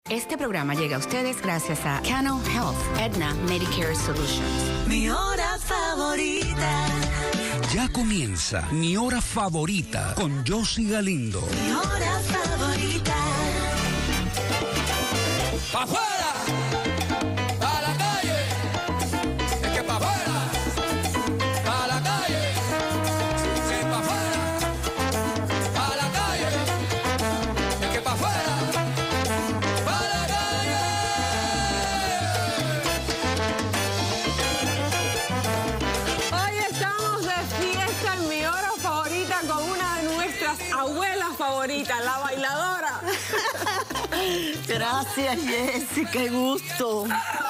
Este programa llega a ustedes gracias a Cano Health, Aetna Medicare Solutions. Mi hora favorita. Ya comienza Mi Hora Favorita con Josie Galindo. Mi hora favorita. ¡Pa' afuera! ¡Pa' la calle! ¡Es que pa' afuera! ¡Pa' la calle! ¡Es pa' afuera! ¡Pa' la calle! ¡Es que pa' afuera! ¡Pa' la calle! Hoy estamos de fiesta en Mi Hora Favorita con una de nuestras abuelas favoritas, la bailadora. Gracias, Jessy, qué gusto.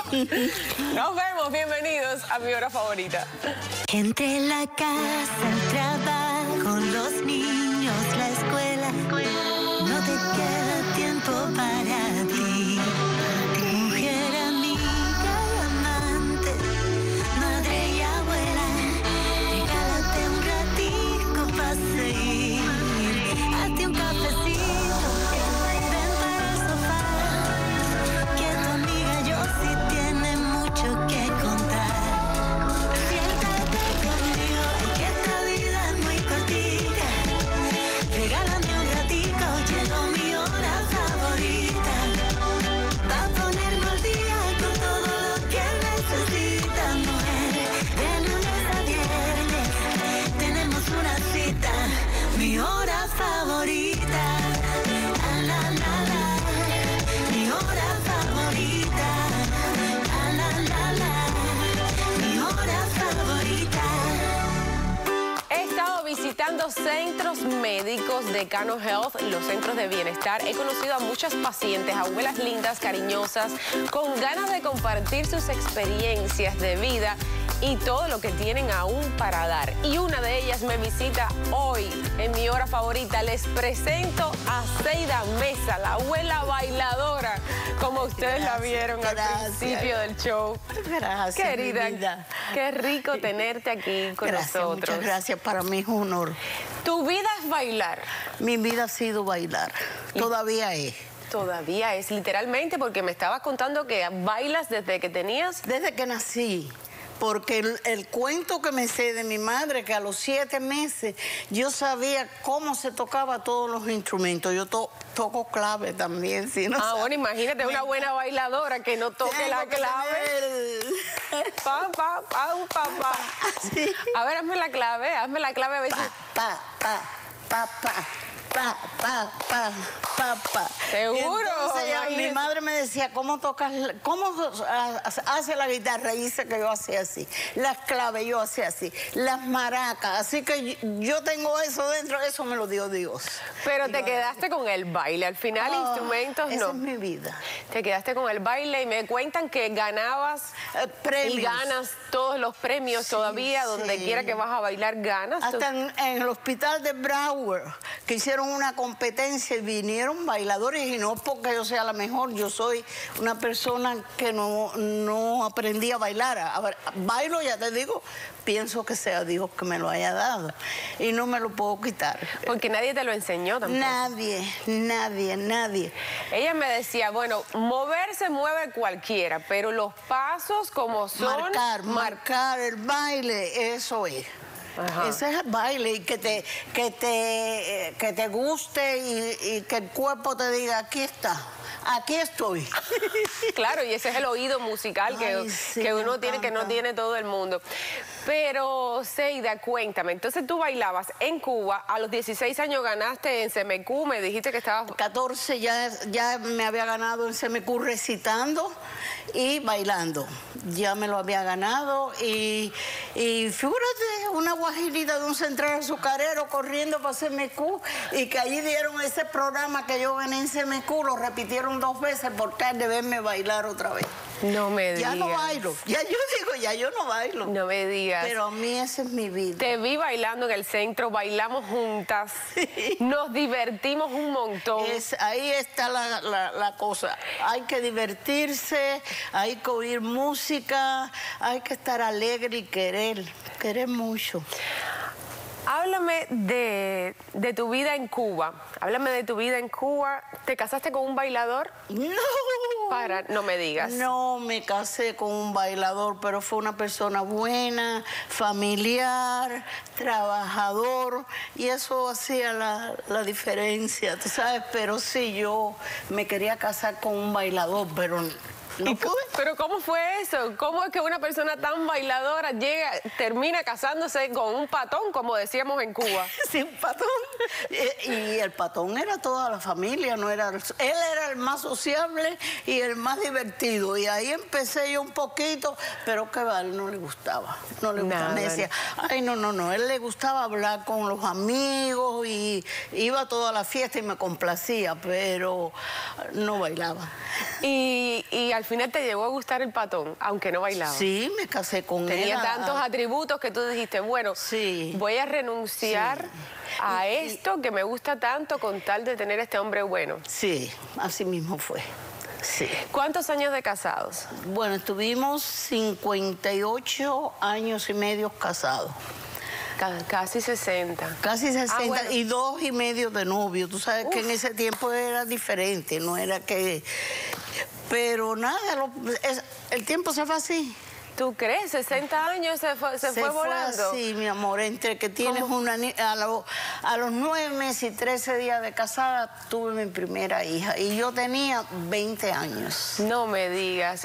Nos vemos, bienvenidos a Mi Hora Favorita. Entre la casa, el trabajo, los niños, la escuela, no te queda tiempo para ti. Mujer, amiga y amante, madre y abuela, regálate un ratico para seguir. Hazte un cafecito, ven para el sofá, que tu amiga Josie tiene mucho que contar. Siéntate conmigo, que esta vida es muy cortita. Regálame un ratito, llegó mi hora favorita. Va a ponerme al día con todo lo que necesitas, mujer. De lunes a viernes tenemos una cita. Mi hora favorita. La, la, la. Mi hora favorita. La, la, la. Mi hora favorita. He estado visitando centros médicos de Cano Health, los centros de bienestar. He conocido a muchas pacientes, abuelas lindas, cariñosas, con ganas de compartir sus experiencias de vida y todo lo que tienen aún para dar. Y una de ellas me visita hoy en Mi Hora Favorita. Les presento a Zeida Mesa, la abuela bailadora, como ustedes la vieron al principio del show. Gracias, Querida, mi vida. qué rico tenerte aquí con nosotros. Muchas gracias, para mí es un honor. Tu vida es bailar. Mi vida ha sido bailar, todavía es. Todavía es, literalmente, porque me estabas contando que bailas desde que tenías... Desde que nací, porque el cuento que me sé de mi madre, que a los 7 meses yo sabía cómo se tocaba todos los instrumentos. Yo toco clave también, si no sabes. Bueno, imagínate una buena bailadora que no toque la clave. Pa, pa, pa, pa, pa. Sí. A ver, hazme la clave a ver si... Pa, pa, pa, pa. Pa, pa, pa, pa, pa. ¿Seguro? Entonces, mi Imagínate. madre me decía, ¿cómo hace la guitarra? Y dice que yo hacía así. Las claves yo hacía así. Las maracas. Así que yo tengo eso dentro, eso me lo dio Dios. Pero te quedaste con el baile. Al final, instrumentos esa no. es mi vida. Te quedaste con el baile y me cuentan que ganabas Premios. y ganas todos los premios todavía. Donde sí. quiera que vas a bailar, ganas. Hasta en el hospital de Broward, que hicieron una competencia y vinieron bailadores, y no porque yo sea la mejor, yo soy una persona que no aprendí a bailar. A ver, bailo, ya te digo, pienso que sea Dios que me lo haya dado y no me lo puedo quitar. Porque nadie te lo enseñó tampoco. Nadie. Ella me decía, bueno, moverse mueve cualquiera, pero los pasos como son... Marcar el baile, eso es. Ajá. Ese es el baile, y que te guste y que el cuerpo te diga, aquí está, aquí estoy. Claro, y ese es el oído musical Ay, sí, que me uno tiene, que no encanta. tiene todo el mundo. Pero, Zeida, cuéntame, entonces tú bailabas en Cuba, a los 16 años ganaste en CMQ, me dijiste que estabas... 14 ya me había ganado en CMQ recitando y bailando. Ya me lo había ganado y figúrate, una guajirita de un central azucarero corriendo para CMQ, y que allí dieron ese programa que yo gané en CMQ, lo repitieron 2 veces por tal de verme bailar otra vez. No me digas. Ya no bailo, ya yo no bailo. No me digas. Pero a mí esa es mi vida. Te vi bailando en el centro, bailamos juntas, nos divertimos un montón. Ahí está la cosa. Hay que divertirse, hay que oír música, hay que estar alegre y querer mucho. Háblame de tu vida en Cuba. Háblame de tu vida en Cuba. ¿Te casaste con un bailador? No, No me digas. No, me casé con un bailador, pero fue una persona buena, familiar, trabajador, y eso hacía la diferencia, tú sabes, pero sí, yo me quería casar con un bailador, pero no pude. ¿Pero cómo fue eso? ¿Cómo es que una persona tan bailadora termina casándose con un patón, como decíamos en Cuba? Sí, un patón. Y el patón era toda la familia, no era... Él era el más sociable y el más divertido. Y ahí empecé yo un poquito, pero que a él no le gustaba. No le gustaba. Me decía, ay, no. Él le gustaba hablar con los amigos y iba a toda la fiesta y me complacía, pero no bailaba. Y al final te llegó a gustar el patón, aunque no bailaba. Sí, me casé con él. Tenía tantos atributos que tú dijiste, bueno, sí, voy a renunciar a esto que me gusta tanto con tal de tener este hombre bueno. Sí, así mismo fue. Sí. ¿Cuántos años de casados? Bueno, estuvimos 58 años y medio casados. Casi 60. Casi 60 bueno. Y 2 y medio de novio. Tú sabes que en ese tiempo era diferente, no era que... Pero nada, el tiempo se fue así. ¿Tú crees? 60 años se fue volando. Sí, mi amor, entre que tienes una niña, a los 9 meses y 13 días de casada tuve mi primera hija y yo tenía 20 años. No me digas.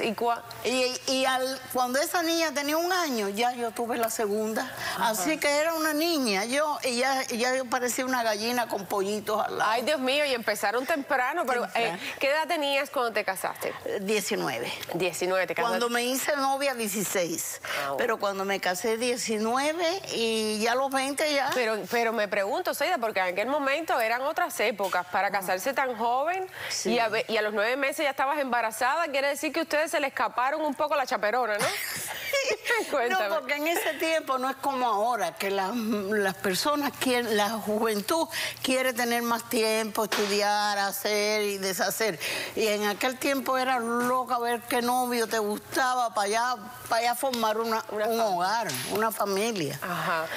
Cuando esa niña tenía 1 año, ya yo tuve la segunda. Ajá. Así que era una niña, y ya yo parecía una gallina con pollitos al lado. Ay, Dios mío, y empezaron temprano, pero ¿qué edad tenías cuando te casaste? 19. 19, te casaste. Cuando me hice novia, 16. Pero cuando me casé, 19, y ya a los 20 ya... Pero me pregunto, Seida, porque en aquel momento eran otras épocas. Para casarse tan joven, sí, y a los 9 meses ya estabas embarazada, quiere decir que a ustedes se le escaparon un poco la chaperona, ¿no? Cuéntame. No, porque en ese tiempo no es como ahora, que las personas quieren, la juventud quiere tener más tiempo, estudiar, hacer y deshacer. Y en aquel tiempo era loca ver qué novio te gustaba para allá formar un hogar, una familia. Ajá.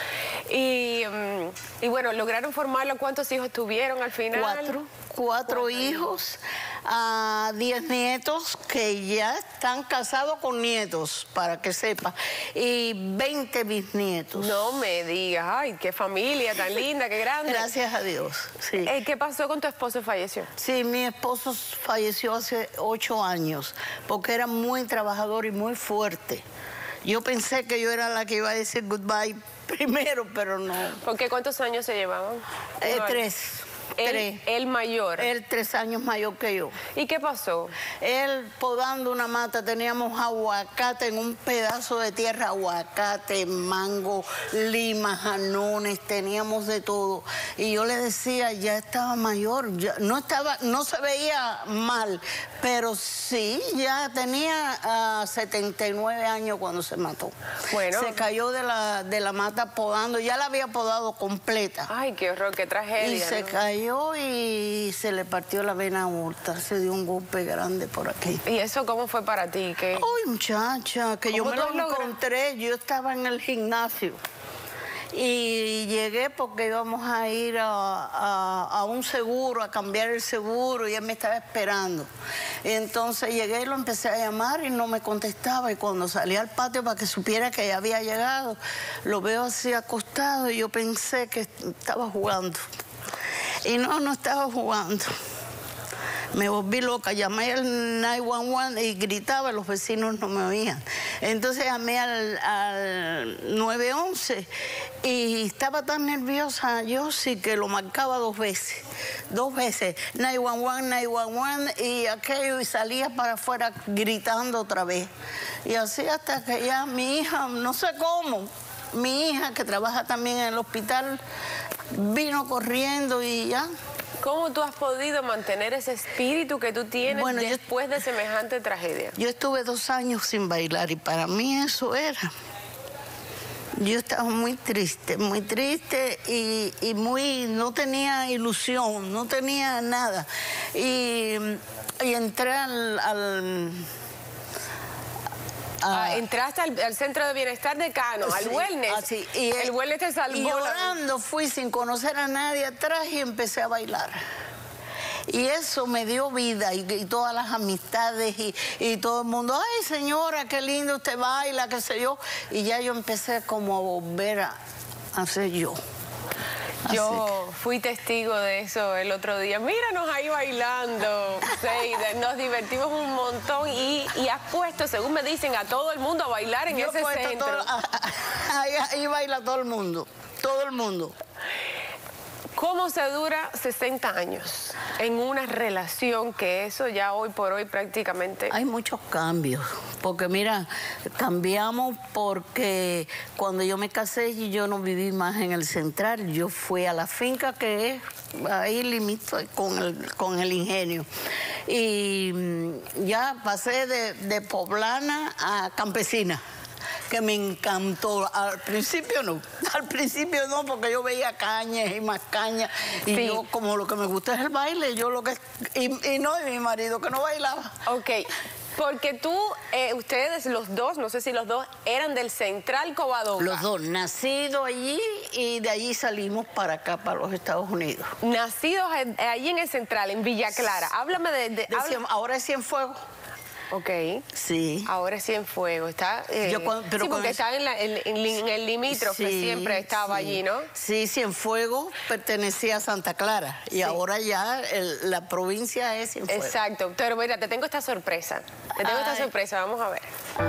Y bueno, ¿lograron formarlo? ¿Cuántos hijos tuvieron al final? 4 hijos, 10 nietos que ya están casados con nietos, para que sepa, y 20 bisnietos. No me digas, ay, qué familia tan linda, qué grande. Gracias a Dios, sí. ¿Qué pasó con tu esposo? ¿Falleció? Sí, mi esposo falleció hace 8 años, porque era muy trabajador y muy fuerte. Yo pensé que yo era la que iba a decir goodbye primero, pero no. ¿Por qué? ¿Cuántos años se llevaban? 3. Él mayor. Él 3 años mayor que yo. ¿Y qué pasó? Él podando una mata, teníamos aguacate en un pedazo de tierra, aguacate, mango, limas, janones, teníamos de todo. Y yo le decía, ya estaba mayor, ya no se veía mal, pero sí, ya tenía 79 años cuando se mató. Bueno. Se cayó de la mata podando, ya la había podado completa. Ay, qué horror, qué tragedia. Y se cayó y se le partió la vena aorta, se dio un golpe grande por aquí. ¿Y eso cómo fue para ti? Ay, muchacha, que yo me lo encontré, yo estaba en el gimnasio. Y llegué porque íbamos a ir a un seguro, a cambiar el seguro, y él me estaba esperando. Y entonces llegué y lo empecé a llamar y no me contestaba. Y cuando salí al patio para que supiera que ya había llegado, lo veo así acostado y yo pensé que estaba jugando. Y no estaba jugando. Me volví loca, llamé al 911 y gritaba, los vecinos no me oían. Entonces llamé al 911 y estaba tan nerviosa yo sí que lo marcaba 2 veces. 2 veces, 911, 911, y aquello, y salía para afuera gritando otra vez. Y así hasta que ya mi hija, no sé cómo, mi hija que trabaja también en el hospital, vino corriendo y ya. ¿Cómo tú has podido mantener ese espíritu que tú tienes después de semejante tragedia? Yo estuve 2 años sin bailar y para mí eso era. Yo estaba muy triste y no tenía ilusión, no tenía nada. Y entré entraste al centro de bienestar de Cano, al wellness. Así, el wellness te salvó. Y llorando fui sin conocer a nadie atrás y empecé a bailar. Y eso me dio vida y todas las amistades y todo el mundo, ay señora, qué lindo usted baila, qué sé yo. Y ya yo empecé como a volver a ser yo. Yo fui testigo de eso el otro día. Míranos ahí bailando, Zeida. Nos divertimos un montón y has puesto, según me dicen, a todo el mundo a bailar en ese centro. Ahí baila todo el mundo, todo el mundo. ¿Cómo se dura 60 años en una relación que eso ya hoy por hoy prácticamente? Hay muchos cambios, porque mira, cambiamos porque cuando yo me casé yo no viví más en el Central, yo fui a la finca que es ahí limito con el Ingenio. Y ya pasé de poblana a campesina, que me encantó. Al principio no, porque yo veía cañas y más cañas, y sí, yo como lo que me gusta es el baile, yo lo que... Y mi marido que no bailaba. Ok, porque ustedes los dos, no sé si los dos, eran del Central Covadonga. Los dos, nacidos allí y de allí salimos para acá, para los Estados Unidos. Nacidos allí en el Central, en Villa Clara. Háblame ahora es Cienfuegos. Ok. Sí. Ahora es Cienfuegos. Está, sí, porque está en el limítrofe, sí, siempre estaba allí, ¿no? Sí, Cienfuegos pertenecía a Santa Clara y ahora ya la provincia es Cienfuegos. Exacto. Pero mira, te tengo esta sorpresa. Vamos a ver.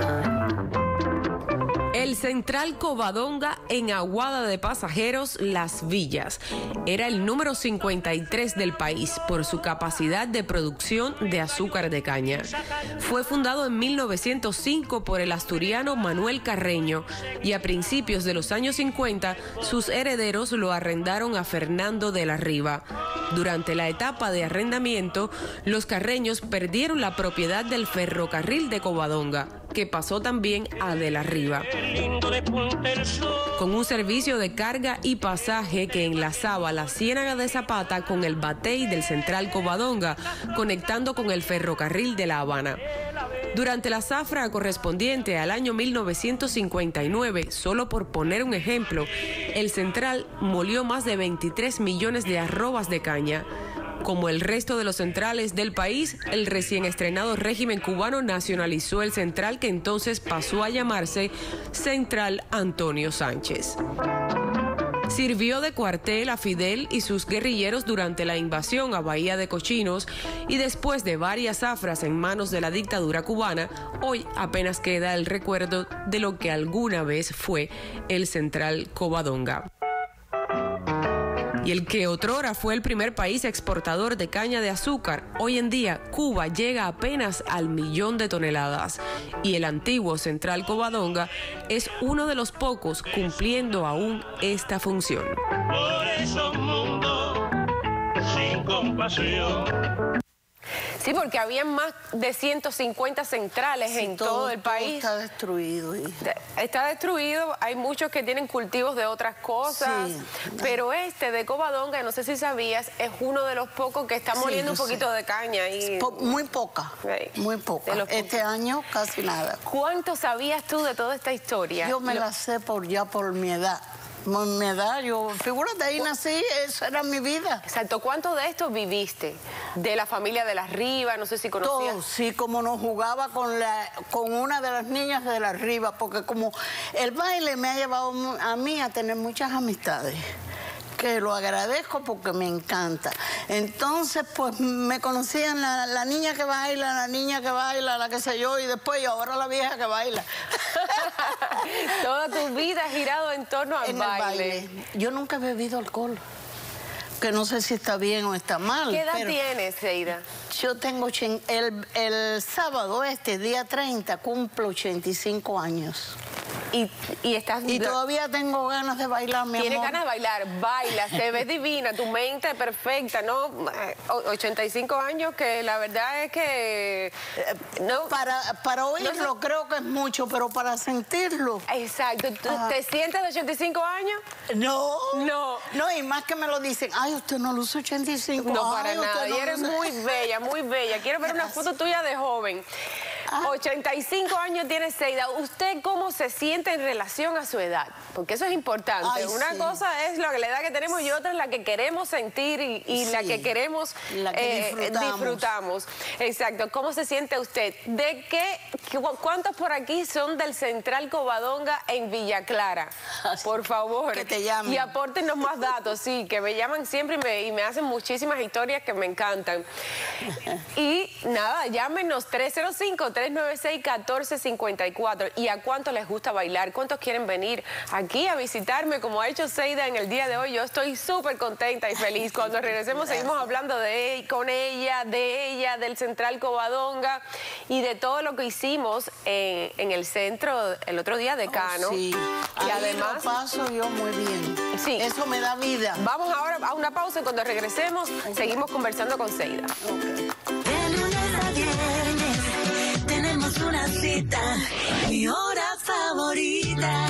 El Central Covadonga en Aguada de Pasajeros, Las Villas. Era el número 53 del país por su capacidad de producción de azúcar de caña. Fue fundado en 1905 por el asturiano Manuel Carreño y a principios de los años 50 sus herederos lo arrendaron a Fernando de la Riva. Durante la etapa de arrendamiento, los Carreños perdieron la propiedad del ferrocarril de Covadonga, que pasó también a de la Riva, con un servicio de carga y pasaje que enlazaba la Ciénaga de Zapata con el Batey del Central Covadonga, conectando con el ferrocarril de La Habana. Durante la zafra correspondiente al año 1959, solo por poner un ejemplo, el Central molió más de 23 millones de arrobas de caña. Como el resto de los centrales del país, el recién estrenado régimen cubano nacionalizó el Central, que entonces pasó a llamarse Central Antonio Sánchez. Sirvió de cuartel a Fidel y sus guerrilleros durante la invasión a Bahía de Cochinos y después de varias zafras en manos de la dictadura cubana, hoy apenas queda el recuerdo de lo que alguna vez fue el Central Covadonga. Y el que otrora fue el primer país exportador de caña de azúcar, hoy en día Cuba llega apenas al 1.000.000 de toneladas y el antiguo Central Covadonga es uno de los pocos cumpliendo aún esta función. Por esos mundos sin compasión. Sí, porque había más de 150 centrales en todo el país. Está destruido. Está destruido, hay muchos que tienen cultivos de otras cosas, pero este de Covadonga, no sé si sabías, es uno de los pocos que está moliendo un poquito de caña. Muy poca, muy poca. Este año casi nada. ¿Cuánto sabías tú de toda esta historia? Yo me la sé por mi edad. Por mi edad, figúrate, ahí nací, eso era mi vida. Exacto, ¿cuánto de esto viviste? De la familia de la Riva, no sé si conocías. Todo, sí, como nos jugaba con una de las niñas de la Riva, porque como el baile me ha llevado a mí a tener muchas amistades, que lo agradezco porque me encanta. Entonces, pues me conocían la niña que baila, la que sé yo, y después, y ahora la vieja que baila. Toda tu vida ha girado en torno al baile. Yo nunca he bebido alcohol, que no sé si está bien o está mal. ¿Qué edad tienes, Zeida? Yo tengo, el sábado día 30, cumplo 85 años. Y todavía tengo ganas de bailar, mi amor. Tienes ganas de bailar, bailas, te ves divina, tu mente perfecta, ¿no? 85 años, que la verdad es que... no, para oírlo creo que es mucho, pero para sentirlo... Exacto. ¿Te sientes de 85 años? No. No. No, y más que me lo dicen, ay, usted no luce 85. No, para nada. Y eres muy bella, muy bella. Quiero ver una foto tuya de joven. 85 años tiene Zeida. ¿Usted cómo se siente en relación a su edad? Porque eso es importante. Ay, una sí. cosa es la edad que tenemos y otra es la que queremos sentir y la que queremos disfrutamos. Exacto. ¿Cómo se siente usted? ¿Cuántos por aquí son del Central Covadonga en Villa Clara? Por favor. Que te llamen. Y apórtenos más datos, sí, que me llaman siempre y me hacen muchísimas historias que me encantan. Y nada, llámenos 305-396-1454. ¿Y a cuánto les gusta bailar? ¿Cuántos quieren venir aquí a visitarme como ha hecho Zeida en el día de hoy? Yo estoy súper contenta y feliz. Cuando regresemos seguimos hablando con ella, del Central Covadonga y de todo lo que hicimos en el centro el otro día de Cano. Sí, y además lo paso yo muy bien. Sí. Eso me da vida. Vamos ahora a una pausa y cuando regresemos seguimos conversando con Zeida. De lunes a viernes tenemos una cita, mi hora favorita.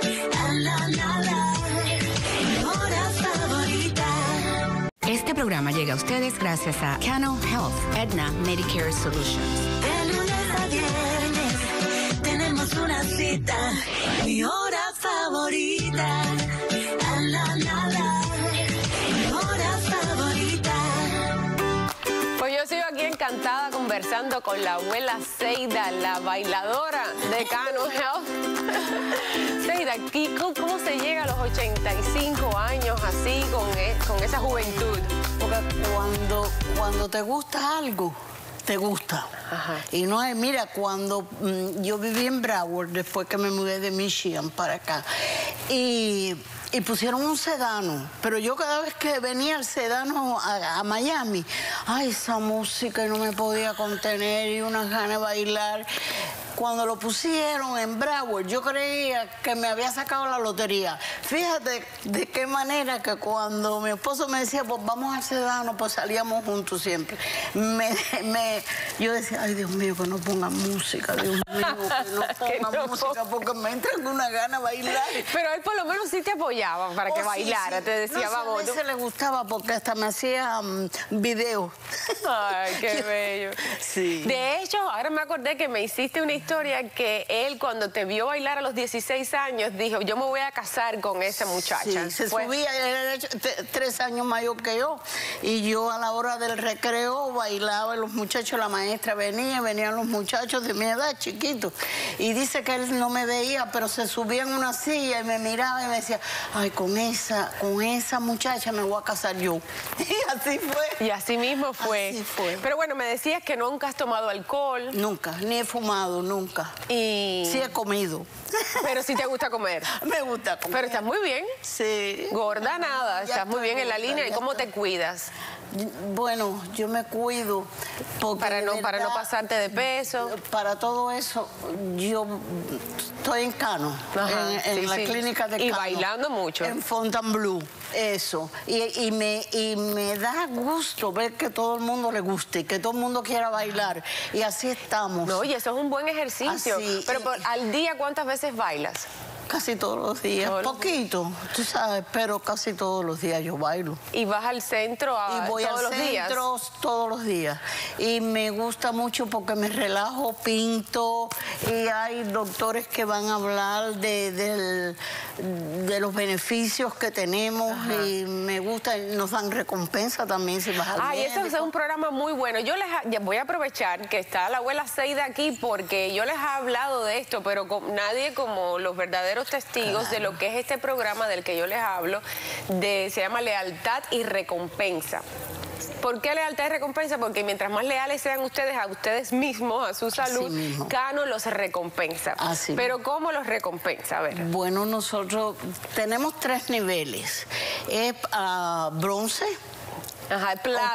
Mi hora favorita. Este programa llega a ustedes gracias a Cano Health, Aetna Medicare Solutions. De lunes a viernes tenemos una cita, mi hora favorita. Mi hora favorita. Pues yo sigo aquí encantada conversando con la abuela Zeida, la bailadora de Cano Health. Zeida, ¿cómo se llega a los 85 años así, con esa juventud? Porque cuando te gusta algo, te gusta. Ajá. Y no es, mira, cuando yo viví en Broward, después que me mudé de Michigan para acá, y pusieron un sedano, pero yo cada vez que venía el sedano a Miami, ay, esa música, y no me podía contener, y unas ganas de bailar. Cuando lo pusieron en Broward, yo creía que me había sacado la lotería. Fíjate de qué manera que cuando mi esposo me decía, pues vamos al sedano, pues salíamos juntos siempre. Yo decía, ay, Dios mío, que no pongan música, Dios mío, que no pongan música, porque me entra una gana de bailar. Pero él por lo menos sí te apoyaba para que bailara, sí. te decía, No, vamos. A veces le gustaba porque hasta me hacía videos. Ay, qué bello. Sí. De hecho, ahora me acordé que me hiciste una historia que él cuando te vio bailar a los 16 años dijo, yo me voy a casar con esa muchacha. Sí, se subía, él era 3 años mayor que yo, y yo a la hora del recreo bailaba, y los muchachos, la maestra venían los muchachos de mi edad, chiquitos, y dice que él no me veía, pero se subía en una silla y me miraba y me decía, ay, con esa muchacha me voy a casar yo. Y así fue. Y así mismo fue. Así fue. Pero bueno, me decías que nunca has tomado alcohol. Nunca, ni he fumado, nunca. Y... Sí he comido. Pero sí te gusta comer. Me gusta comer. Pero estás muy bien. Sí. Gorda nada, Ya estás muy bien en la estoy, línea. ¿Y ya cómo estoy. te cuidas? Bueno, yo me cuido porque Para no verdad, pasarte de peso. Para todo eso, yo estoy en Cano, Ajá, en sí, la sí. clínica de Cano. Y bailando mucho. En Fontainebleau, eso. Y me da gusto ver que todo el mundo le guste, que todo el mundo quiera bailar. Y así estamos. No, y eso es un buen ejercicio. Así, Pero al día, ¿cuántas veces bailas? Casi todos los días. Todos los Poquito, tú sabes, pero casi todos los días yo bailo. ¿Y vas al centro Y voy todos al los días? centro todos los días. Y me gusta mucho porque me relajo, pinto, y hay doctores que van a hablar de los beneficios que tenemos. Ajá. Y me gusta, nos dan recompensa también si vas al médico. Eso es un programa muy bueno. Yo voy a aprovechar que está la abuela Zeida aquí porque yo les he hablado de esto, pero nadie como los verdaderos testigos de lo que es este programa del que yo les hablo, se llama Lealtad y Recompensa. ¿Por qué lealtad y recompensa? Porque mientras más leales sean ustedes a ustedes mismos, a su salud, Cano los recompensa. Así. Pero ¿cómo los recompensa? A ver. Bueno, nosotros tenemos 3 niveles. Es bronce. Ajá,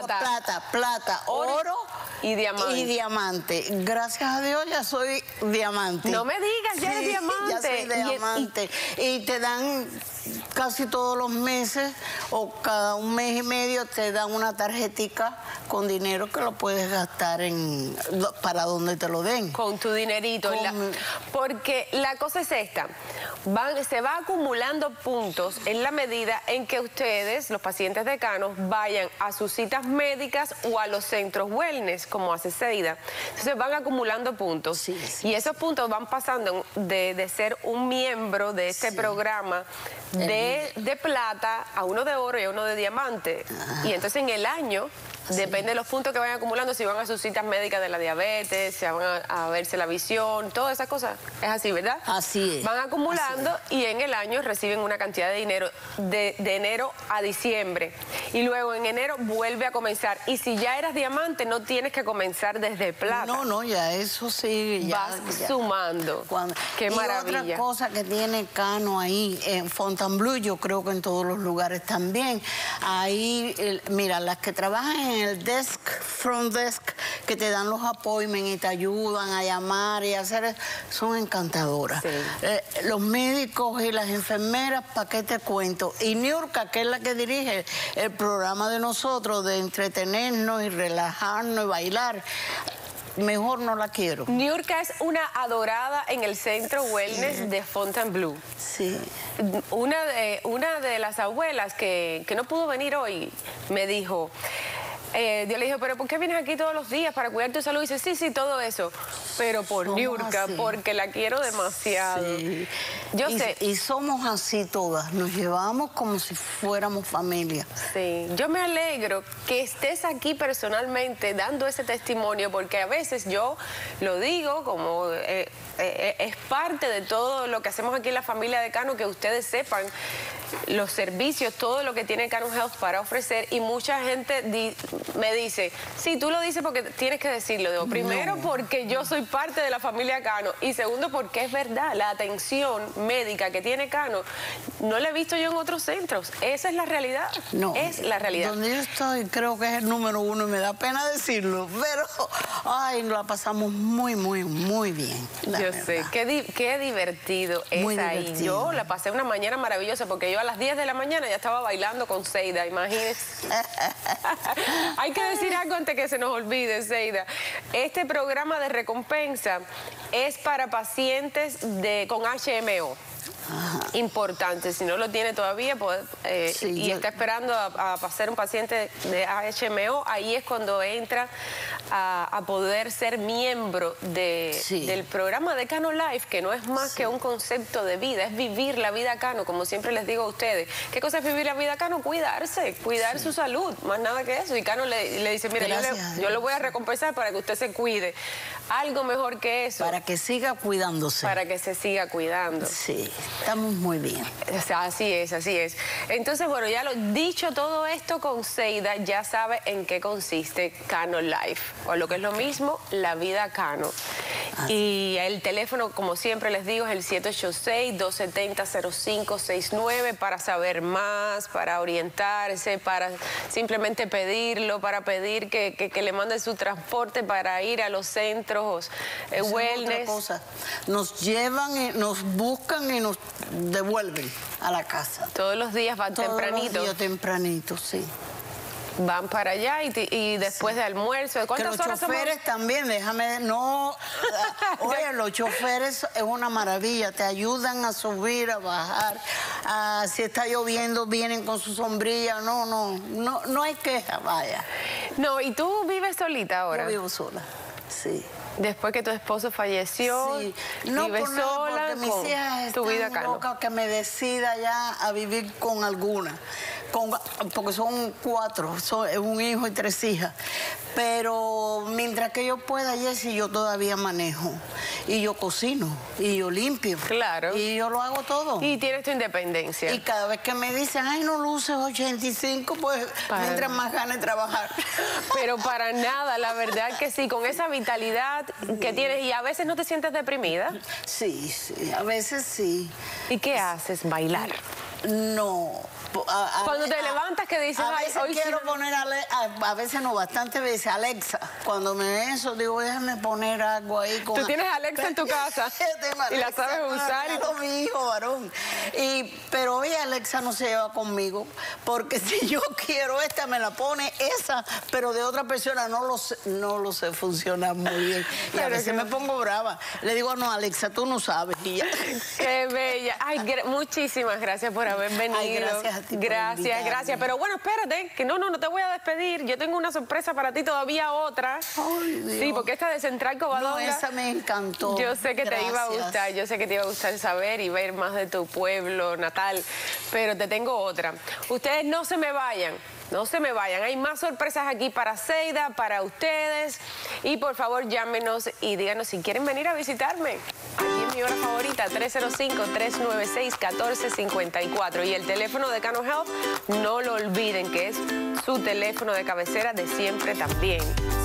Plata, oro y diamante. Y diamante. Gracias a Dios ya soy diamante. No me digas, ya eres diamante. Ya soy diamante. Y te dan casi todos los meses o cada un mes y medio te dan una tarjetica con dinero que lo puedes gastar para donde te lo den. Con tu dinerito. Porque la cosa es esta. se va acumulando puntos en la medida en que ustedes, los pacientes de Cano, vayan a sus citas médicas o a los centros wellness, como hace Seida. Entonces van acumulando puntos. Sí, y esos puntos van pasando de ser un miembro de este programa de plata a uno de oro y a uno de diamante. Y entonces en el año, depende de los puntos que vayan acumulando, si van a sus citas médicas de la diabetes, si van a verse la visión, todas esas cosas. Es así, ¿verdad? Así es. Van acumulando y en el año reciben una cantidad de dinero de enero a diciembre. Y luego en enero vuelve a comenzar. Y si ya eras diamante, no tienes que comenzar desde plata. No, ya eso sí. Vas sumando. Qué maravilla. Y otra cosa que tiene Cano ahí, en Fontainebleau, yo creo que en todos los lugares también. Ahí, mira, las que trabajan en el front desk, que te dan los appointments y te ayudan a llamar y hacer, son encantadoras. Sí. Los médicos y las enfermeras, ¿para qué te cuento? Y Niurka, que es la que dirige el programa de nosotros de entretenernos y relajarnos y bailar, mejor no la quiero. Niurka es una adorada en el centro wellness de Fontainebleau. Sí. Una de las abuelas que no pudo venir hoy me dijo, yo le dije, pero ¿por qué vienes aquí todos los días para cuidar tu salud? Y dice, sí, todo eso, pero por Niurka, porque la quiero demasiado. Sí. Yo sé. Y somos así todas, nos llevamos como si fuéramos familia. Sí, yo me alegro que estés aquí personalmente dando ese testimonio, porque a veces yo lo digo como es parte de todo lo que hacemos aquí en la familia de Cano, que ustedes sepan los servicios, todo lo que tiene Cano Health para ofrecer, y mucha gente me dice, sí, tú lo dices porque tienes que decirlo. Digo, primero porque yo soy parte de la familia Cano, y segundo porque es verdad, la atención médica que tiene Cano no la he visto yo en otros centros. Esa es la realidad. No, es la realidad. Donde yo estoy creo que es el número 1 y me da pena decirlo, pero ay, la pasamos muy, muy, muy bien. Yo sé, qué divertido es muy ahí. divertido. Yo la pasé una mañana maravillosa porque yo a las 10 de la mañana ya estaba bailando con Seida, imagínense. Hay que decir algo antes que se nos olvide, Seida. Este programa de recompensa es para pacientes con HMO. Ajá. Importante, si no lo tiene todavía y está esperando a ser un paciente de HMO, ahí es cuando entra a poder ser miembro del programa de Cano Life, que no es más que un concepto de vida, es vivir la vida Cano, como siempre les digo a ustedes. ¿Qué cosa es vivir la vida Cano? Cuidarse, cuidar su salud, más nada que eso. Y Cano le dice, mira, yo le voy a recompensar para que usted se cuide. Algo mejor que eso. Para que siga cuidándose. Para que se siga cuidando. Sí, estamos muy bien. O sea, así es, así es. Entonces, bueno, ya lo dicho todo esto con Seida, ya sabe en qué consiste Cano Life, o lo que es lo mismo, la vida Cano. Y el teléfono, como siempre les digo, es el 786-270-0569 para saber más, para orientarse, para simplemente pedirlo, para pedir que le manden su transporte para ir a los centros wellness. Otra cosa. Nos llevan, nos buscan y nos devuelven a la casa. Todos los días van tempranito. Todos los días tempranito, sí. Van para allá y después de almuerzo. ¿Cuántas horas los choferes también, oye, los choferes es una maravilla, te ayudan a subir, a bajar, si está lloviendo vienen con su sombrilla, no hay queja, vaya. No, ¿y tú vives solita ahora? Yo vivo sola, sí. Después que tu esposo falleció, sí. No vives por nada, sola porque mis hijas tu vida están Cano. locas que me decida ya a vivir con alguna. Porque son 4, es un hijo y 3 hijas. Pero mientras que yo pueda, Jessy, yo todavía manejo. Y yo cocino, y yo limpio. Claro. Y yo lo hago todo. Y tienes tu independencia. Y cada vez que me dicen, ay, no luces 85, pues mientras más gane trabajar. Pero para nada, la verdad que sí, con esa vitalidad que tienes. ¿Y a veces no te sientes deprimida? Sí, a veces sí. ¿Y qué haces? Bailar. No. Cuando te levantas, que dices, a ay, veces hoy quiero sí. poner, a veces no, bastante veces, Alexa. Cuando me eso, digo, déjame poner algo ahí. Con Tú tienes Alexa en tu casa y la sabes usar. Con mi hijo varón. Pero hoy Alexa no se lleva conmigo, porque si yo quiero esta, me la pone esa, pero de otra persona no lo sé funcionar muy bien. Y a veces me pongo brava. Le digo, no, Alexa, tú no sabes. Y ya. Qué bella. Ay, muchísimas gracias por haber venido. Ay, gracias a ti por invitarme. Gracias. Pero bueno, espérate, que no te voy a despedir. Yo tengo una sorpresa para ti, todavía otra. Ay, Dios. Sí, porque esta de Central Covadonga. No, esa me encantó. Yo sé que te iba a gustar, yo sé que te iba a gustar saber y ver más de tu pueblo natal, pero te tengo otra. Ustedes no se me vayan. No se me vayan, hay más sorpresas aquí para Zeida, para ustedes. Y por favor llámenos y díganos si quieren venir a visitarme. Aquí en mi hora favorita, 305-396-1454. Y el teléfono de Cano Health, no lo olviden que es su teléfono de cabecera de siempre también.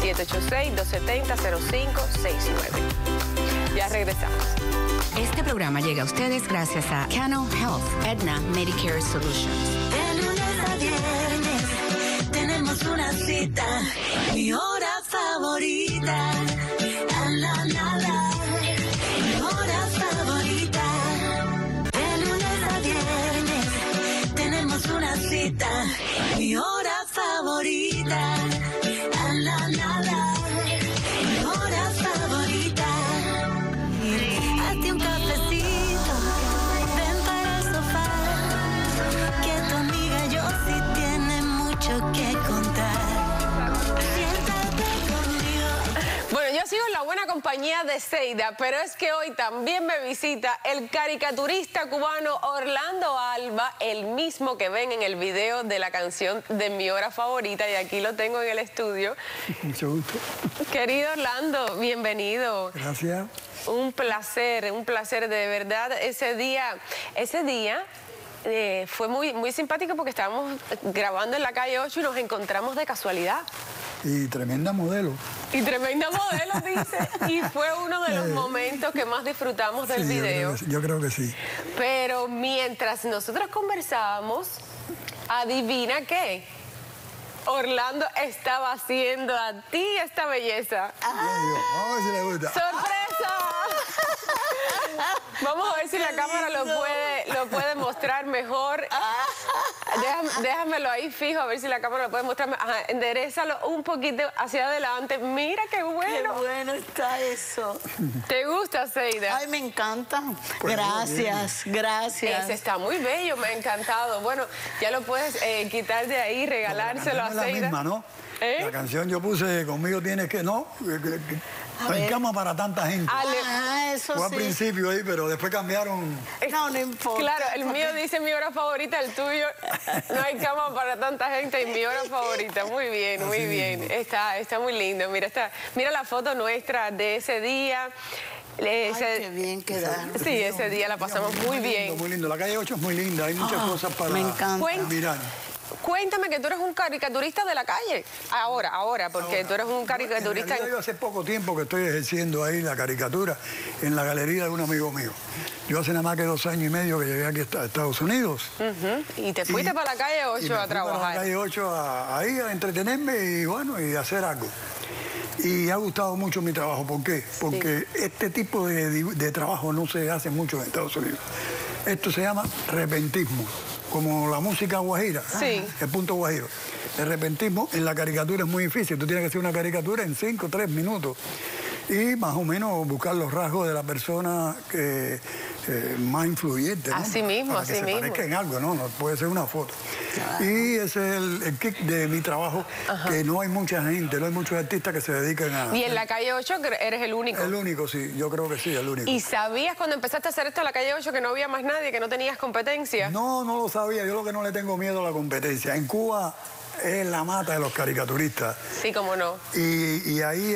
786-270-0569. Ya regresamos. Este programa llega a ustedes gracias a Cano Health, Aetna Medicare Solutions. De lunes a viernes tenemos una cita. Mi hora favorita. La. Mi hora favorita. De lunes a viernes tenemos una cita. Mi hora favorita. La. Mi hora favorita. Hazte un cafecito, ven para el sofá, que tu amiga Yossi tiene mucho que contar. Siéntate conmigo. Bueno, yo sigo en la buena compañía de Zeida, pero es que hoy también me visita el caricaturista cubano Orlando Alba, el mismo que ven en el video de la canción de mi hora favorita, y aquí lo tengo en el estudio. Mucho gusto. Querido Orlando, bienvenido. Gracias. Un placer, de verdad. Ese día fue muy simpático porque estábamos grabando en la calle 8 y nos encontramos de casualidad. Y tremenda modelo. Y tremenda modelo, dice. Y fue uno de los momentos que más disfrutamos del video. Yo creo que sí. Pero mientras nosotros conversábamos, ¿adivina qué? Orlando estaba haciendo a ti esta belleza. Vamos a ver si le gusta. ¡Sorpresa! Vamos a ver si la cámara lo puede mostrar mejor. Déjamelo ahí fijo, a ver si la cámara lo puede mostrar. Ajá, enderézalo un poquito hacia adelante. Mira qué bueno. Qué bueno está eso. ¿Te gusta, Zeida? Ay, me encanta. Pues Gracias. Ese está muy bello, me ha encantado. Bueno, ya lo puedes quitar de ahí, regalárselo a La Zeida. misma, ¿no? ¿Eh? La canción yo puse Conmigo tienes que no. No hay cama para tanta gente. Eso Fue al sí. principio ahí, pero después cambiaron. No importa. Claro, el mío dice mi hora favorita, el tuyo no hay cama para tanta gente y mi hora favorita. Muy bien, muy bien. Está muy lindo. Mira la foto nuestra de ese día. Ay, qué bien quedaron. Sí, ese día la pasamos muy bien. Muy lindo. La calle 8 es muy linda. Hay muchas cosas para me encanta. mirar. Cuéntame que tú eres un caricaturista de la calle. Ahora, porque tú eres un caricaturista. Yo hace poco tiempo que estoy ejerciendo ahí la caricatura en la galería de un amigo mío. Yo hace nada más que 2 años y medio que llegué aquí a Estados Unidos. Y te fuiste para la calle 8 a trabajar. Para la calle 8 ahí a entretenerme y bueno, y hacer algo. Y ha gustado mucho mi trabajo. ¿Por qué? Porque este tipo de trabajo no se hace mucho en Estados Unidos. Esto se llama repentismo, como la música guajira, Sí. el punto guajiro. El repentismo en la caricatura es muy difícil. Tú tienes que hacer una caricatura en 5 o 3 minutos y más o menos buscar los rasgos de la persona que más influyente, ¿no? Así mismo, para que así se mismo. parezca en algo, ¿no? No puede ser una foto. Y ese es el kick de mi trabajo, que no hay mucha gente, no hay muchos artistas que se dediquen a... Y en la calle 8 eres el único. El único, sí, yo creo que sí, el único. ¿Y sabías cuando empezaste a hacer esto en la calle 8 que no había más nadie, que no tenías competencia? No lo sabía, yo lo que no le tengo miedo a la competencia. En Cuba es la mata de los caricaturistas. Sí, cómo no. Y ahí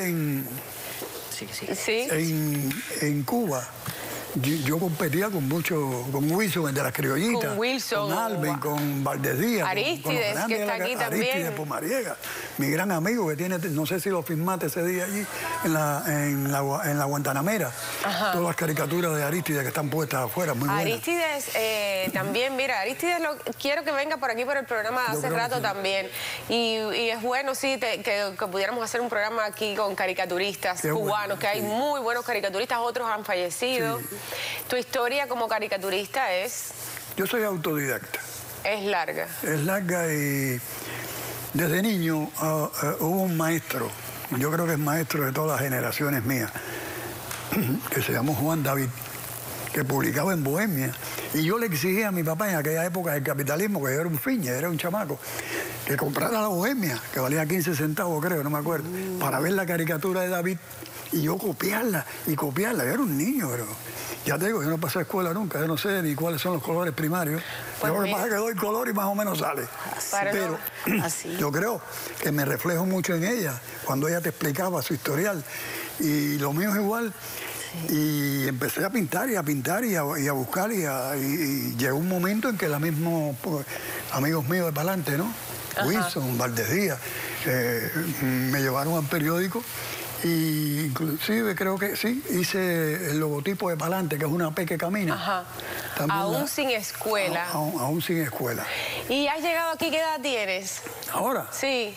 Sí. en Cuba... Yo competía con Wilson, el de las criollitas. Con Wilson. Con Alvin, con Valdés Díaz. Aristides, con que está aquí también. Aristides, Pumariega. mi gran amigo que tiene, no sé si lo firmaste ese día allí, en la Guantanamera. Ajá. Todas las caricaturas de Arístides que están puestas afuera, muy buenas. Arístides también, mira, Arístides quiero que venga por aquí por el programa de hace rato también. Y es bueno, sí, que pudiéramos hacer un programa aquí con caricaturistas cubanos, que hay muy buenos caricaturistas, otros han fallecido. Sí. Tu historia como caricaturista es... Yo soy autodidacta. Es larga. Es larga y desde niño hubo un maestro, yo creo que es maestro de todas las generaciones mías, que se llamó Juan David, que publicaba en Bohemia. Y yo le exigía a mi papá en aquella época del capitalismo, que yo era un fiña, era un chamaco, que comprara la Bohemia, que valía 15 centavos creo, no me acuerdo, para ver la caricatura de David y yo copiarla y copiarla. Yo era un niño, pero ya te digo, yo no pasé a escuela nunca, yo no sé ni cuáles son los colores primarios. Pues yo lo que pasa es que doy color y más o menos sale. Pero yo creo que me reflejo mucho en ella, cuando ella te explicaba su historial. Y lo mío es igual. Y empecé a pintar y a pintar y a buscar y llegó un momento en que los mismos amigos míos de Palante, ¿no? Ajá. Wilson, Valdés Díaz, me llevaron al periódico y inclusive creo que sí, hice el logotipo de Palante, que es una P que camina. Ajá. Aún sin escuela. Aún sin escuela. ¿Y has llegado aquí? ¿Qué edad tienes? ¿Ahora? Sí,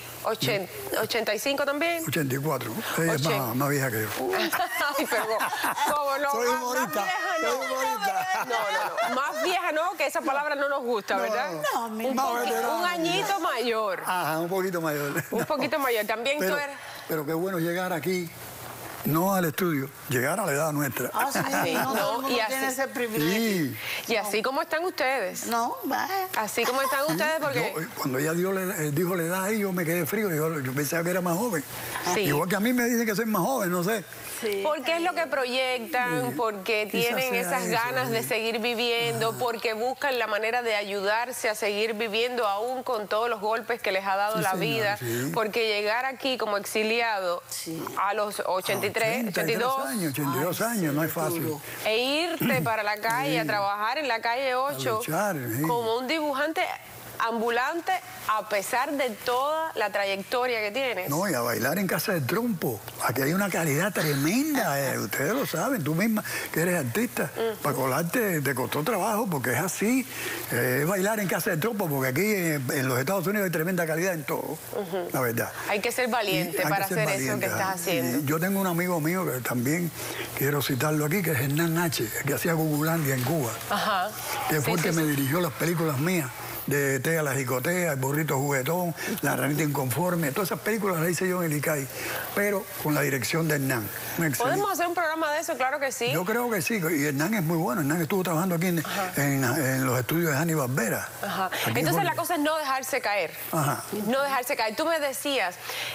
85 también. 84. Ella es más vieja que yo. Ay, pero ¿cómo no? Soy Más humorista. vieja no. Soy humorista. No. Más vieja no, que esa palabra no nos gusta, ¿verdad? No, mi Un añito mayor. Ajá, un poquito mayor. Un poquito mayor. También tú eres... Pero qué bueno llegar aquí, no al estudio, llegar a la edad nuestra. Ah, sí, no, todo el mundo y así- tiene ese privilegio. Sí. Y así como están ustedes. No, va. Así como están ustedes, porque... Cuando ella dijo la edad ahí, yo me quedé frío. Yo pensaba que era más joven. Sí. Igual que a mí me dicen que soy más joven, no sé. Porque es lo que proyectan, porque Quizás tienen sea esas eso, ganas de sí. seguir viviendo, porque buscan la manera de ayudarse a seguir viviendo aún con todos los golpes que les ha dado Sí, la señor, vida. sí. Porque llegar aquí como exiliado a los 83, 82 82 años, no es fácil. e irte para la calle a trabajar en la calle 8 luchar, sí. como un dibujante ambulante a pesar de toda la trayectoria que tienes. No, y a bailar en Casa del Trompo. Aquí hay una calidad tremenda, ustedes lo saben, tú misma que eres artista. Para colarte te costó trabajo porque es así. Es bailar en Casa del Trompo porque aquí en los Estados Unidos hay tremenda calidad en todo, la verdad. Hay que ser valiente Hay para que ser hacer eso valiente, que estás haciendo. Y yo tengo un amigo mío que también quiero citarlo aquí, que es Hernán Nache, que hacía Gugulandia en Cuba. Ajá. Que fue el que sí. me dirigió las películas mías. De Tea la Jicotea, El Burrito Juguetón, La Ranita Inconforme, todas esas películas las hice yo en el ICAI, pero con la dirección de Hernán. ¿Podemos hacer un programa de eso? Claro que sí. Yo creo que sí, y Hernán es muy bueno. Hernán estuvo trabajando aquí en los estudios de Hanny Barbera. Ajá. Aquí Entonces en la cosa es no dejarse caer. Ajá. No dejarse caer. Tú me decías,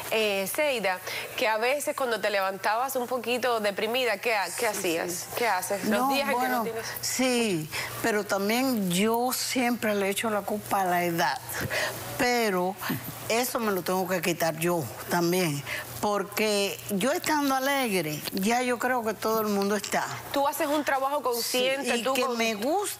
Seida, que a veces cuando te levantabas un poquito deprimida, ¿qué hacías? ¿Qué haces? Los días en que no tienes... Sí, pero también yo siempre le echo la culpa a la edad, pero eso me lo tengo que quitar yo también, porque yo estando alegre, ya yo creo que todo el mundo está. Tú haces un trabajo consciente. Sí, y que me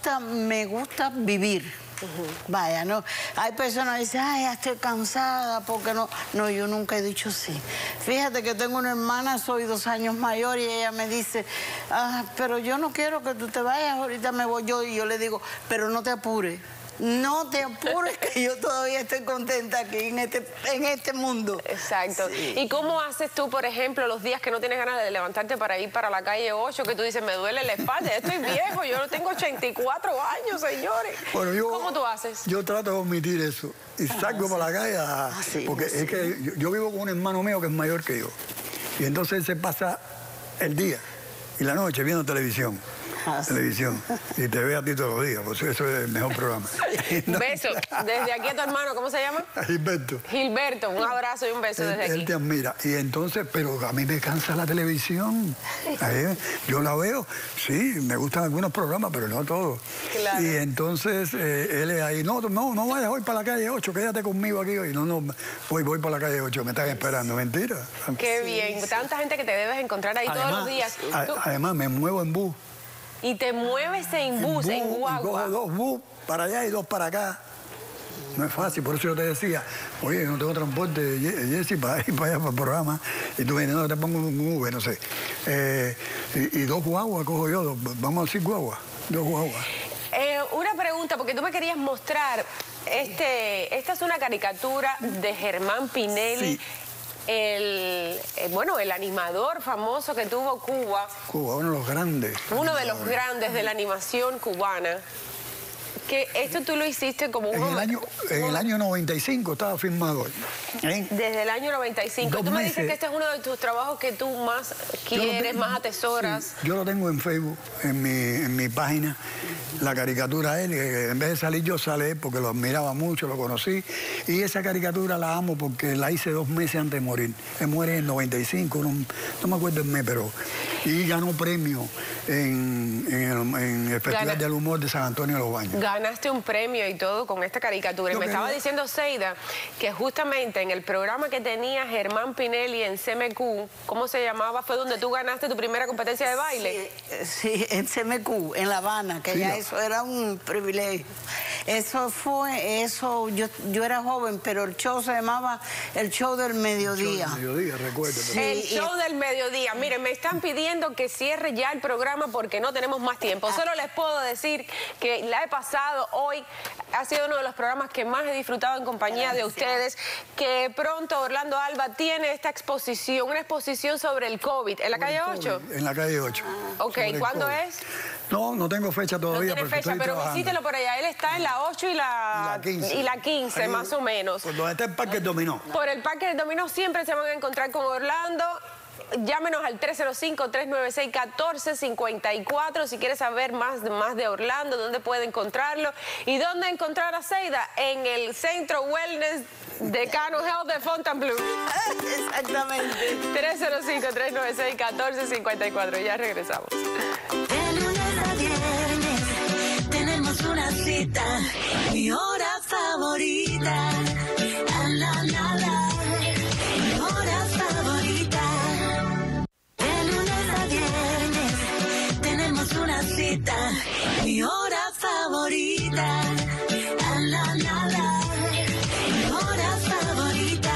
gusta vivir. Vaya, no. Hay personas que dicen, ay, ya estoy cansada porque no. No, yo nunca he dicho sí. Fíjate que tengo una hermana, soy 2 años mayor, y ella me dice, pero yo no quiero que tú te vayas, ahorita me voy yo. Y yo le digo, pero no te apures. No te apures, que yo todavía estoy contenta aquí en este mundo. Exacto. Sí. ¿Y cómo haces tú, por ejemplo, los días que no tienes ganas de levantarte para ir para la calle 8, que tú dices, me duele la espalda, ya estoy viejo, yo no tengo 84 años, señores? Bueno, ¿Cómo tú haces? Yo trato de omitir eso y salgo para la calle sí, porque es que yo vivo con un hermano mío que es mayor que yo. Y entonces él se pasa el día y la noche viendo televisión. Televisión. Y te ve a ti todos los días, pues eso es el mejor programa. Un beso. Desde aquí a tu hermano, ¿cómo se llama? Gilberto. Gilberto, un abrazo y un beso desde Él aquí. te admira. Y entonces, pero a mí me cansa la televisión. Yo la veo, sí, me gustan algunos programas, pero no todos. Claro. Y entonces él es ahí, no vayas hoy para la calle 8, quédate conmigo aquí hoy. No, voy para la calle 8, me están esperando. Mentira. Qué bien. Tanta gente que te debes encontrar ahí todos los días. Además, me muevo en bus. Y te mueves en bus, en y cojo guagua. 2 bus para allá y 2 para acá. No es fácil, por eso yo te decía, oye, yo no tengo transporte, Jessy, para ir para allá para el programa, y tú vienes, no, te pongo un Uber, no sé. Y 2 guaguas cojo yo, vamos a decir guaguas, 2 guaguas. Una pregunta, porque tú me querías mostrar, esta es una caricatura de Germán Pinelli, Sí. El animador famoso que tuvo Cuba. Cuba, uno de los grandes. Uno de los grandes de la animación cubana. Que esto tú lo hiciste como En el año 95 estaba firmado. Desde el año 95. 2 Tú me dices meses. que este es uno de tus trabajos que tú más quieres, más atesoras. Sí, yo lo tengo en Facebook, en mi página, la caricatura de él, que en vez de salir yo sale él porque lo admiraba mucho, lo conocí. Y esa caricatura la amo porque la hice 2 meses antes de morir. Él muere en el 95, no me acuerdo el mes, pero... Y ganó premio en el Festival del Humor de San Antonio de los Baños. Ganaste un premio y todo con esta caricatura. Y me estaba diciendo Seida que justamente en el programa que tenía Germán Pinelli en CMQ, ¿cómo se llamaba? Fue donde tú ganaste tu primera competencia de baile. Sí, en CMQ, en La Habana, que Sí, ya eso era un privilegio. Yo era joven, pero el show se llamaba el show del mediodía. El mediodía, recuerdo. El show del mediodía. Miren, me están pidiendo que cierre ya el programa porque no tenemos más tiempo. Solo les puedo decir que la he pasado hoy. Ha sido uno de los programas que más he disfrutado en compañía de ustedes. Que pronto Orlando Alba tiene esta exposición, una exposición sobre el COVID. ¿En la calle 8? En la calle 8. Ok, ¿cuándo es? No tengo fecha No todavía. tiene porque fecha, estoy pero trabajando. visítelo por allá. Él está en la 8 y la 15, Ahí, más o menos. Por donde está el Parque del Dominó. Por el Parque del Dominó siempre se van a encontrar con Orlando. Llámenos al 305-396-1454 si quieres saber más de Orlando, dónde puede encontrarlo y dónde encontrar a Seida en el Centro Wellness de Cano Health de Fontainebleau. Exactamente. 305-396-1454. Ya regresamos. De lunes a viernes tenemos una cita, mi hora favorita. Mi hora favorita. De lunes a viernes tenemos una cita, mi hora favorita. Mi hora favorita.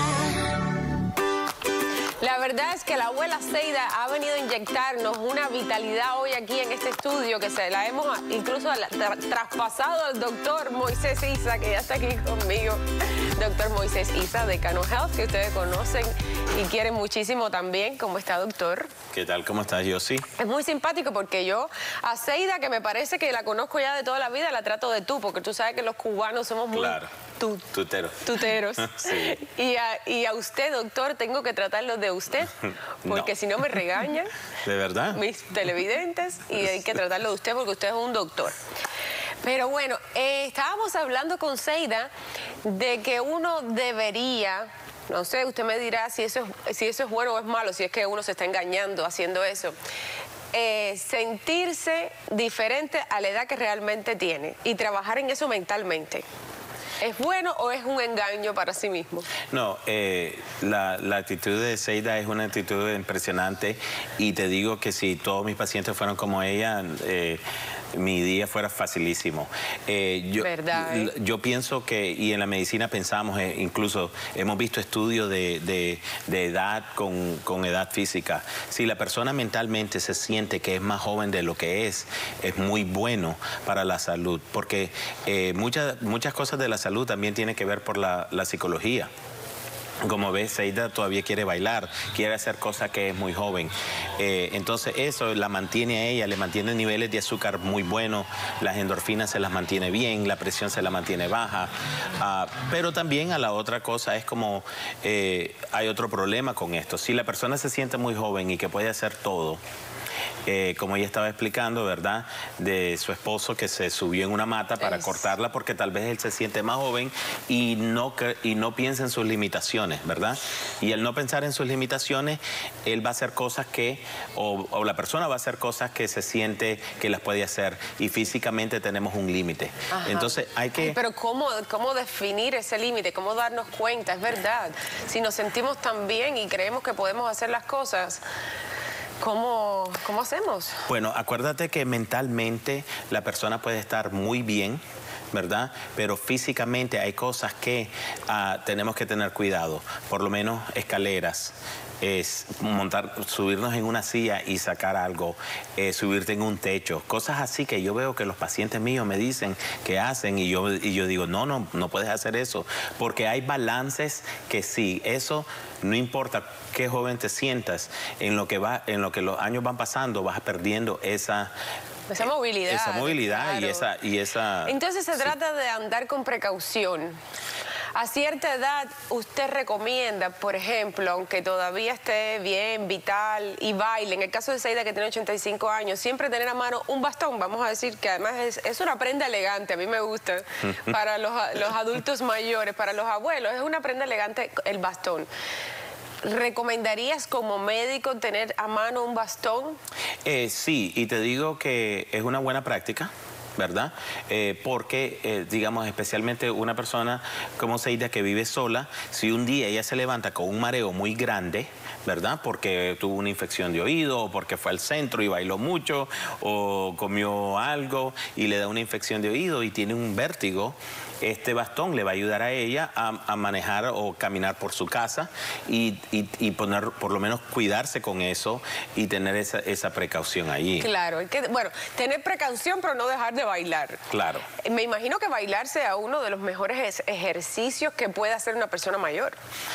La verdad es que la abuela Seida ha venido a inyectarnos una vitalidad hoy aquí en este estudio que se la hemos incluso traspasado al doctor Moisés Isa, que ya está aquí conmigo. Doctor Moisés Isa de Cano Health, que ustedes conocen y quieren muchísimo también. ¿Cómo está, doctor? ¿Qué tal? ¿Cómo estás, Yossi? Es muy simpático porque yo a Seida, que me parece que la conozco ya de toda la vida, la trato de tú, porque tú sabes que los cubanos somos muy... Claro. Tuteros. Sí. Y a usted, doctor, tengo que tratarlo de usted, porque No. si no me regañan ¿De verdad? mis televidentes, y hay que tratarlo de usted porque usted es un doctor. Pero bueno, estábamos hablando con Seida de que uno debería, no sé, usted me dirá si eso es bueno o es malo, si es que uno se está engañando haciendo eso, sentirse diferente a la edad que realmente tiene y trabajar en eso mentalmente. ¿Es bueno o es un engaño para sí mismo? No, la actitud de Seida es una actitud impresionante y te digo que si todos mis pacientes fueron como ella, mi día fuera facilísimo. Yo pienso que, y en la medicina pensamos, incluso hemos visto estudios de edad con edad física. Si la persona mentalmente se siente que es más joven de lo que es muy bueno para la salud, porque muchas cosas de la salud también tienen que ver por la psicología. Como ves, Seida todavía quiere bailar, quiere hacer cosas que es muy joven. Entonces eso la mantiene a ella, le mantiene niveles de azúcar muy buenos, las endorfinas se las mantiene bien, la presión se la mantiene baja. Pero también a la otra cosa es como hay otro problema con esto. Si la persona se siente muy joven y que puede hacer todo, como ella estaba explicando, ¿verdad? De su esposo que se subió en una mata para cortarla porque tal vez él se siente más joven y no piensa en sus limitaciones, ¿verdad? Y al no pensar en sus limitaciones, él va a hacer cosas o la persona va a hacer cosas que se siente que las puede hacer y físicamente tenemos un límite. Entonces hay que... Pero ¿cómo definir ese límite? ¿Cómo darnos cuenta? Es verdad. Si nos sentimos tan bien y creemos que podemos hacer las cosas... ¿Cómo hacemos? Bueno, acuérdate que mentalmente la persona puede estar muy bien, ¿verdad? Pero físicamente hay cosas que tenemos que tener cuidado, por lo menos escaleras. Es subirnos en una silla y sacar algo, subirte en un techo, cosas así que yo veo que los pacientes míos me dicen que hacen y yo digo, no puedes hacer eso, porque hay balances que sí, eso no importa qué joven te sientas, en lo que los años van pasando vas perdiendo esa movilidad. Esa movilidad, claro. y esa... Entonces se trata de andar con precaución. A cierta edad, usted recomienda, por ejemplo, aunque todavía esté bien, vital y baile, en el caso de Zeida, que tiene 85 años, siempre tener a mano un bastón, vamos a decir que además es una prenda elegante, a mí me gusta, para los adultos mayores, para los abuelos, es una prenda elegante el bastón. ¿Recomendarías como médico tener a mano un bastón? Sí, y te digo que es una buena práctica, ¿verdad? Porque, digamos, especialmente una persona como Zeida que vive sola, si un día ella se levanta con un mareo muy grande, ¿verdad? Porque tuvo una infección de oído, o porque fue al centro y bailó mucho, o comió algo y le da una infección de oído y tiene un vértigo, este bastón le va a ayudar a ella a manejar o caminar por su casa y poner, por lo menos cuidarse con eso y tener esa precaución allí. Claro, bueno, tener precaución pero no dejar de bailar. Claro. Me imagino que bailar sea uno de los mejores ejercicios que puede hacer una persona mayor.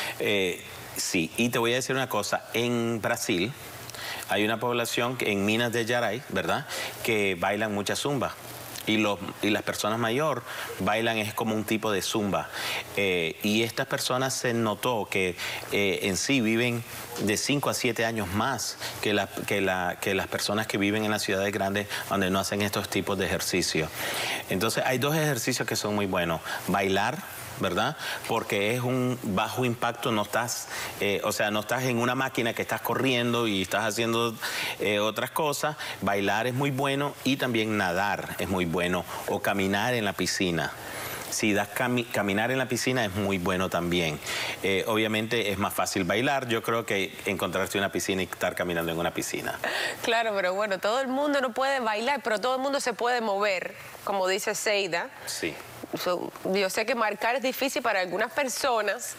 Sí, y te voy a decir una cosa, en Brasil hay una población en Minas de Gerais, ¿verdad?, que bailan mucha zumba. Y las personas mayores bailan es como un tipo de zumba. Y estas personas se notó que en sí viven de 5 a 7 años más que las personas que viven en las ciudades grandes donde no hacen estos tipos de ejercicios. Entonces hay dos ejercicios que son muy buenos. Bailar, ¿verdad? Porque es un bajo impacto, no estás, o sea, no estás en una máquina que estás corriendo y estás haciendo otras cosas. Bailar es muy bueno y también nadar es muy bueno o caminar en la piscina. Si das caminar en la piscina es muy bueno también. Obviamente es más fácil bailar, yo creo que encontrarte una piscina y estar caminando en una piscina. Claro, pero bueno, todo el mundo no puede bailar, pero todo el mundo se puede mover, como dice Zeida. Sí. Yo sé que marcar es difícil para algunas personas.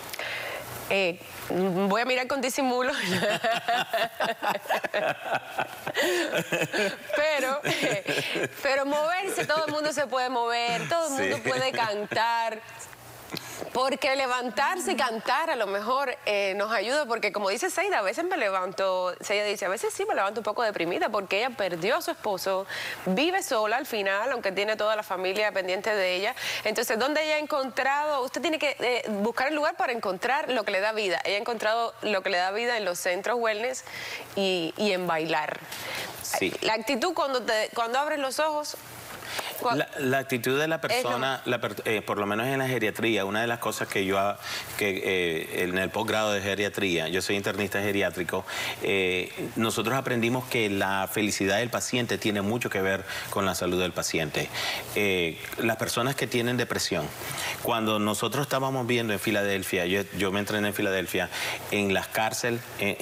Voy a mirar con disimulo. pero moverse, todo el mundo se puede mover, todo el mundo puede cantar. Porque levantarse y cantar a lo mejor nos ayuda, porque como dice Zeida, a veces me levanto, Zeida dice, a veces sí me levanto un poco deprimida porque ella perdió a su esposo, vive sola al final, aunque tiene toda la familia pendiente de ella. Entonces, ¿dónde ella ha encontrado? Usted tiene que buscar el lugar para encontrar lo que le da vida. Ella ha encontrado lo que le da vida en los centros wellness y en bailar. Sí. La actitud cuando abres los ojos... La actitud de la persona, por lo menos en la geriatría, una de las cosas que yo, en el posgrado de geriatría, yo soy internista geriátrico, nosotros aprendimos que la felicidad del paciente tiene mucho que ver con la salud del paciente. Las personas que tienen depresión, cuando nosotros estábamos viendo en Filadelfia, yo me entrené en Filadelfia, en la cárcel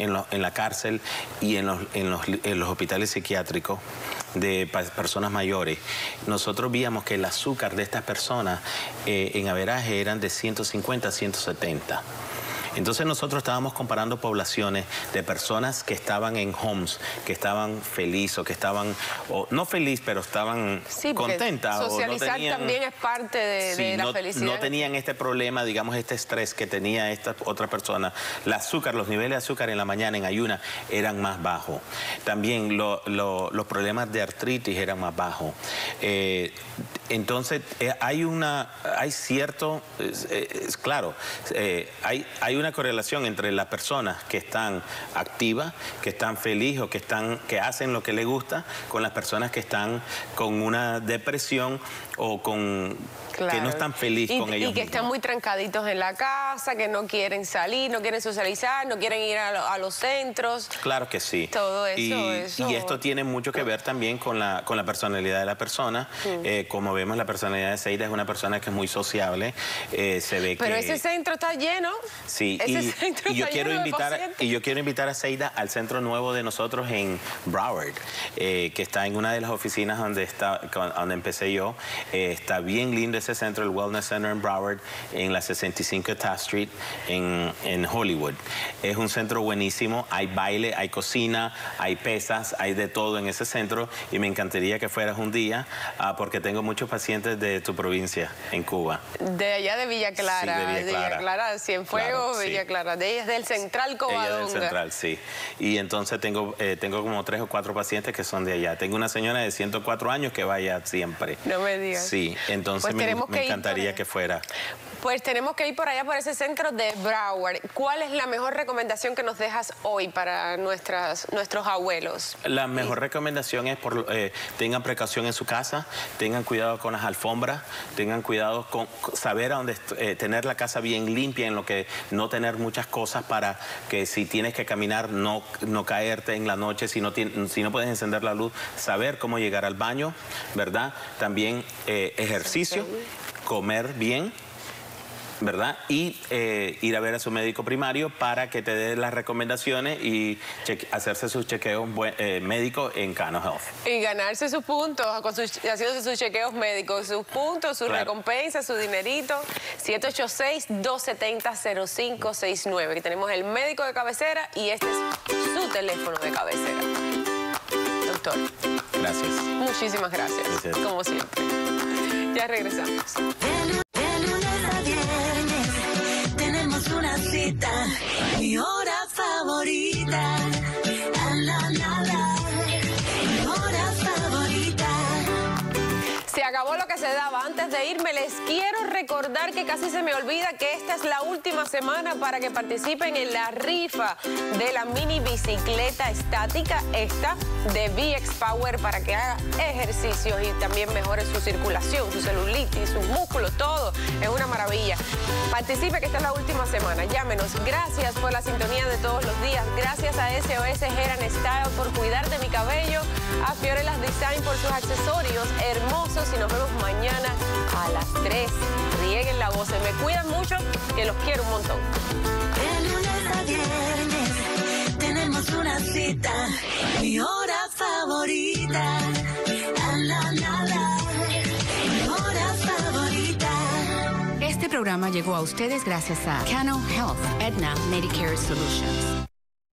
y en los hospitales psiquiátricos de personas mayores, nosotros víamos que el azúcar de estas personas en averaje eran de 150 a 170. Entonces nosotros estábamos comparando poblaciones de personas que estaban en homes, que estaban felices o que estaban, o no feliz, pero estaban contentas. Socializar o no tenían, también es parte de la felicidad. No tenían este problema, digamos, este estrés que tenía esta otra persona. El azúcar, los niveles de azúcar en la mañana, en ayuna, eran más bajos. También los problemas de artritis eran más bajos. Entonces, hay una correlación entre las personas que están activas, que están felices o que hacen lo que les gusta, con las personas que están con una depresión o que no están felices con ellos y que mismos. Están muy trancaditos en la casa, que no quieren salir, no quieren socializar, no quieren ir a los centros. Claro que sí. Todo eso. Y esto tiene mucho que ver también con la personalidad de la persona, como vemos la personalidad de Seida, es una persona que es muy sociable, se ve que... Pero ese centro está lleno. Sí, y yo quiero invitar a Seida al centro nuevo de nosotros en Broward, que está en una de las oficinas donde empecé yo. Está bien lindo ese centro, el Wellness Center en Broward, en la 65 Taft Street, en Hollywood. Es un centro buenísimo, hay baile, hay cocina, hay pesas, hay de todo en ese centro, y me encantaría que fueras un día, porque tengo muchos pacientes de tu provincia, en Cuba. De allá de Villa Clara, sí, de Villa Clara, Cienfuegos, claro, Villa sí. Clara, de ella es del Central Covadonga. Ella del Central, sí. Y entonces tengo como 3 o 4 pacientes que son de allá. Tengo una señora de 104 años que va allá siempre. No me digas. Sí, entonces Pues me encantaría que fuera. Pues tenemos que ir por allá, por ese centro de Broward. ¿Cuál es la mejor recomendación que nos dejas hoy para nuestros abuelos? La mejor recomendación es tengan precaución en su casa, tengan cuidado con las alfombras, tengan cuidado con saber a dónde tener la casa bien limpia, en lo que no tener muchas cosas para que si tienes que caminar no caerte en la noche, si no puedes encender la luz, saber cómo llegar al baño, ¿verdad? También ejercicio, comer bien, ¿verdad? Y ir a ver a su médico primario para que te dé las recomendaciones y hacerse sus chequeos médicos en Cano Health. Y ganarse sus puntos, haciéndose sus chequeos médicos, sus puntos, sus recompensas, su dinerito. 786-270-0569, que tenemos el médico de cabecera y este es su teléfono de cabecera. Doctor. Gracias. Muchísimas gracias. Como siempre. Ya regresamos. Una cita, mi hora favorita, mi hora favorita. Se acabó lo que se daba. Antes de irme, les quiero recordar que casi se me olvida que esta es la última semana para que participen en la rifa de la mini bicicleta estática, esta de VX Power, para que haga ejercicios y también mejore su circulación, su celulitis, sus músculos, todo. Es una maravilla. Participe, que esta es la última semana. Llámenos. Gracias por la sintonía de todos los días. Gracias a SOS Hair and Style por cuidar de mi cabello. A Fiorelas Design por sus accesorios hermosos. Y nos vemos mañana a las 3. Rieguen la voz. Se me cuidan mucho, que los quiero un montón. De lunes a viernes tenemos una cita. Mi hora favorita. Mi hora favorita. Este programa llegó a ustedes gracias a Cano Health, Aetna Medicare Solutions.